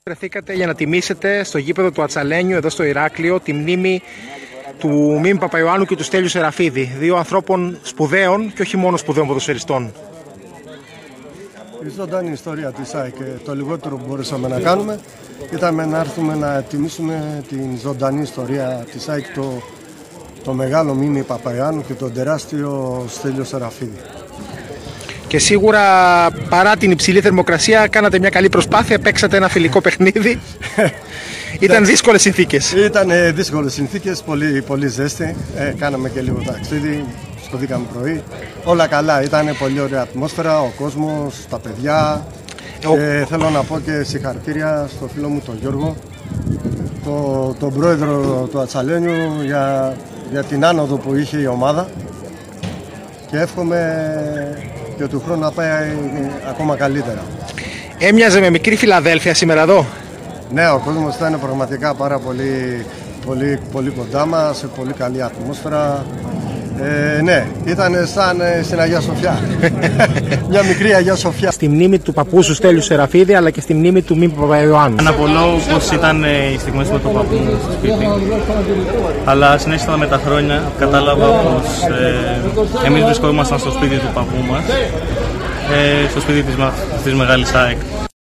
Βρεθήκατε για να τιμήσετε στο γήπεδο του Ατσαλένιου, εδώ στο Ηράκλειο, τη μνήμη του Μίμη Παπαϊωάννου και του Στέλιου Σεραφίδη. Δύο ανθρώπων σπουδαίων και όχι μόνο σπουδαίων ποδοσφαιριστών. Η ζωντανή ιστορία της ΑΕΚ, το λιγότερο που μπορούσαμε να κάνουμε ήταν να έρθουμε να τιμήσουμε την ζωντανή ιστορία της ΑΕΚ, το μεγάλο Μίμη Παπαϊωάννου και τον τεράστιο Στέλιο Σεραφίδη. Και σίγουρα παρά την υψηλή θερμοκρασία κάνατε μια καλή προσπάθεια, παίξατε ένα φιλικό παιχνίδι. Ήταν δύσκολες συνθήκες. Ήταν δύσκολες συνθήκες, πολύ ζέστη. Κάναμε και λίγο ταξίδι, σκοτήκαμε πρωί. Όλα καλά, ήταν πολύ ωραία ατμόσφαιρα, ο κόσμος, τα παιδιά. Θέλω να πω και συγχαρητήρια στο φίλο μου τον Γιώργο, τον πρόεδρο του Ατσαλένιου για την άνοδο που είχε η ομάδα. Και εύχομαι και του χρόνου να πάει ακόμα καλύτερα. Έμοιαζε με μικρή Φιλαδέλφια σήμερα εδώ. Ναι, ο κόσμος ήταν πραγματικά πάρα πολύ κοντά μας, σε πολύ καλή ατμόσφαιρα. Ναι, ήταν σαν στην Αγία Σοφιά. Μια μικρή Αγία Σοφιά. Στη μνήμη του παππού σου Στέλιου Σεραφίδη, αλλά και στη μνήμη του Μίμη Παπαϊωάννου. Αναπολώ πως ήταν οι στιγμές με τον παππού μου στο σπίτι. Αλλά συνέχισα με τα χρόνια, κατάλαβα πως εμείς βρισκόμασταν στο σπίτι του παππού μας, στο σπίτι της μεγάλης ΑΕΚ.